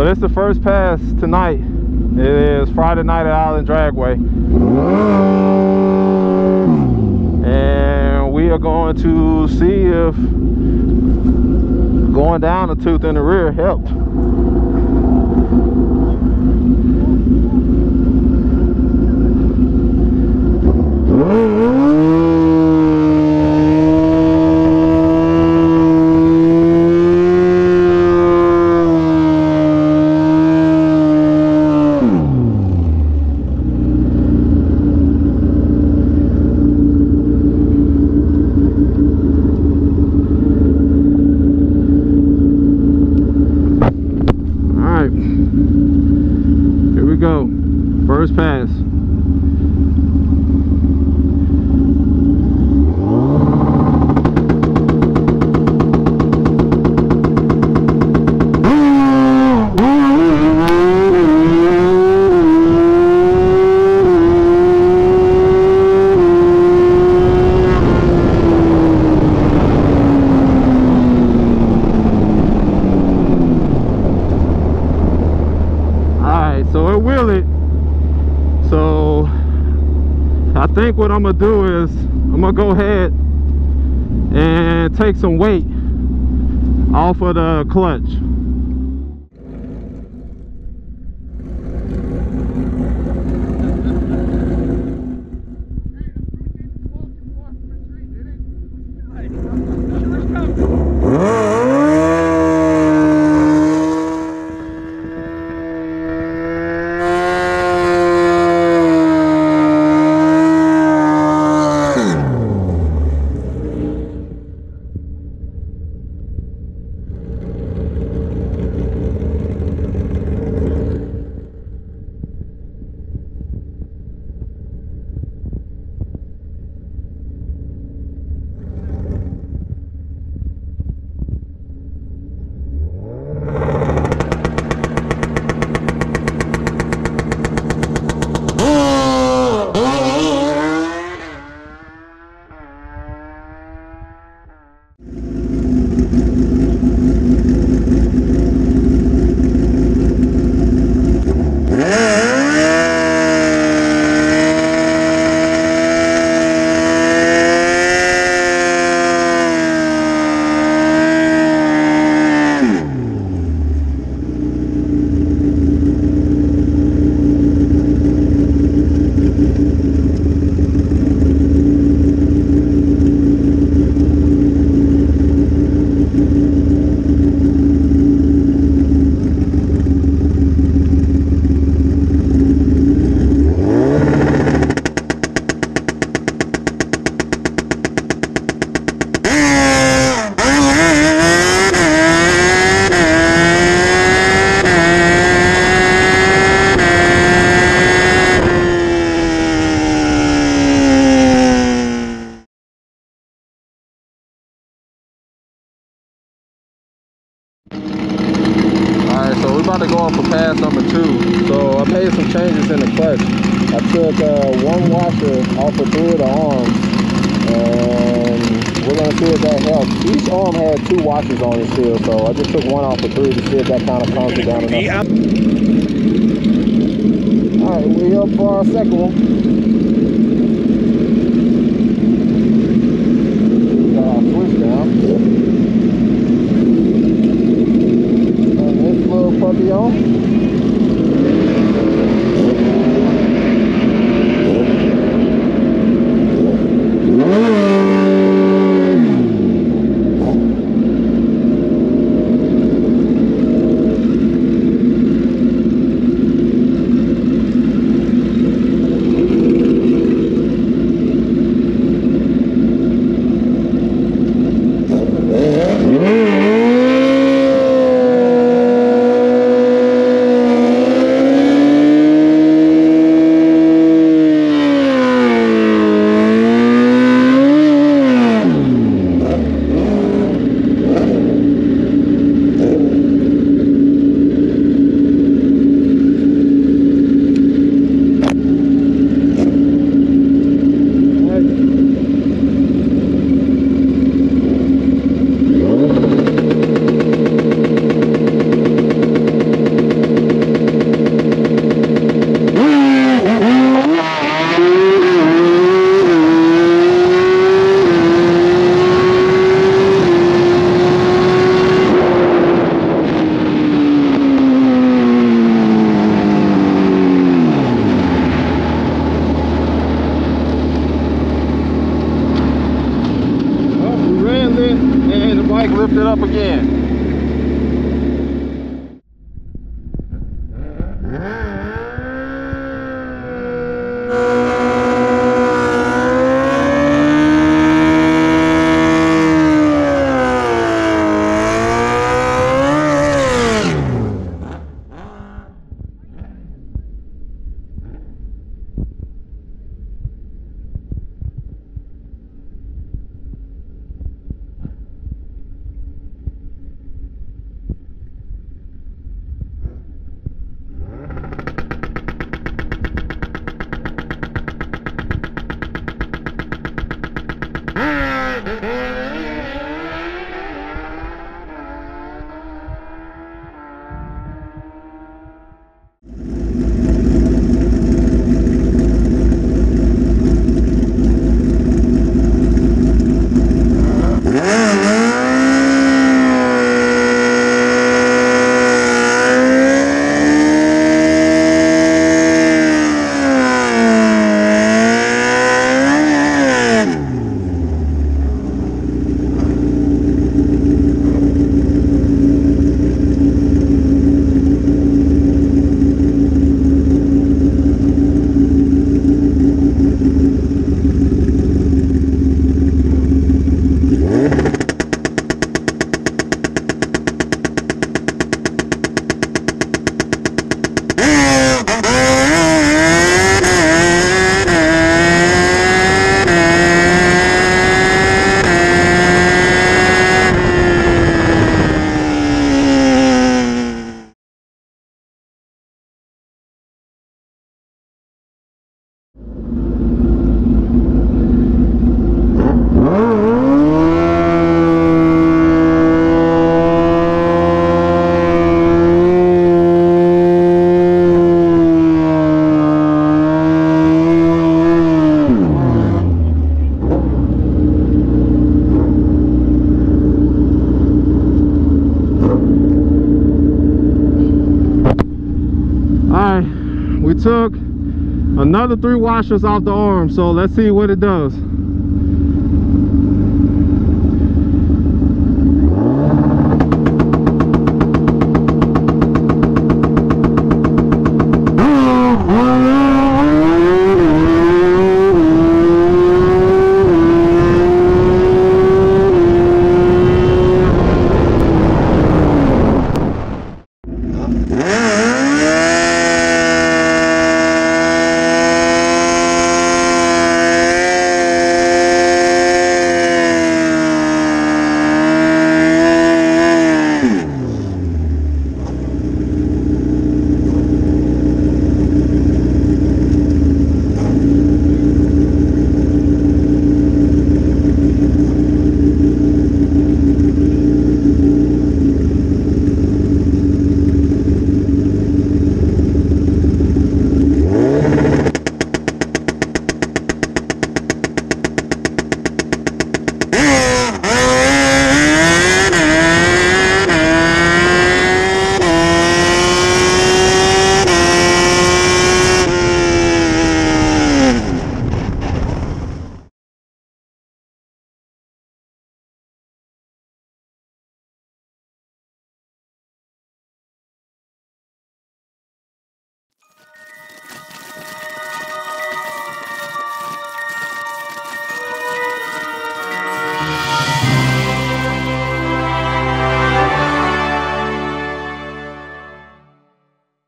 this is the first pass tonight. It is Friday night at Island Dragway. And we are going to see if going down a tooth in the rear helped. First pass. Alright, so it wheeled. So I think what I'm gonna do is I'm gonna go ahead and take some weight off of the clutch. About to go on for pass number 2. So I made some changes in the clutch. I took one washer off of 3 of the arms, and we're going to see if that helps. Each arm had 2 washers on it still, so I just took one off of 3 to see if that kind of calms it down enough. Alright, we up for our second one. Got our switch down. Little puppy on. up again. We took another 3 washers off the arm, so let's see what it does.